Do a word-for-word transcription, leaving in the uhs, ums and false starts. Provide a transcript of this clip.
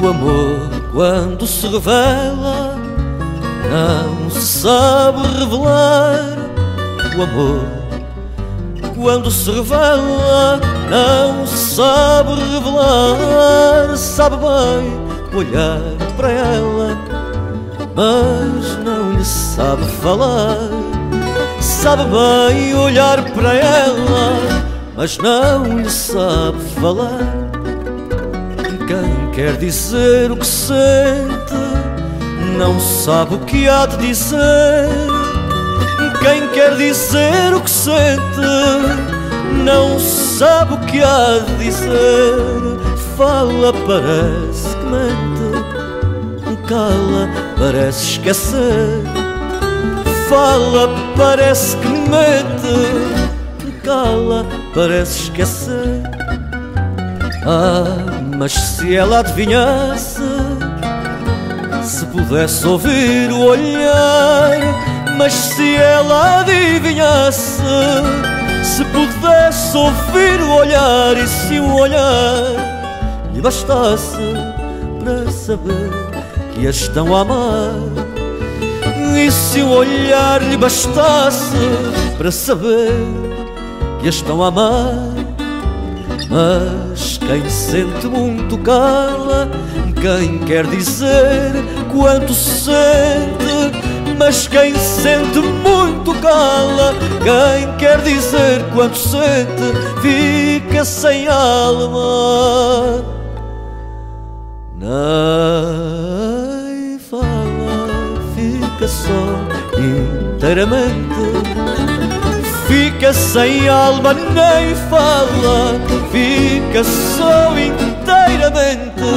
O amor, quando se revela, não se sabe revelar. O amor, quando se revela, não se sabe revelar. Sabe bem olhar para ela, mas não lhe sabe falar. Sabe bem olhar para ela, mas não lhe sabe falar. Quem quer dizer o que sente, não sabe o que há de dizer. Quem quer dizer o que sente, não sabe o que há de dizer. Fala, parece que mente, cala, parece esquecer. Fala, parece que mente, cala, parece esquecer. Ah, mas se ela adivinhasse, se pudesse ouvir o olhar. Mas se ela adivinhasse, se pudesse ouvir o olhar. E se o olhar lhe bastasse para saber que a estão a amar. E se o olhar lhe bastasse para saber que a estão a amar. Mas quem sente muito cala, quem quer dizer quanto sente. Mas quem sente muito cala, quem quer dizer quanto sente. Fica sem alma, nem fala, fica só inteiramente. Fica sem alma, nem fala, fica só inteiramente.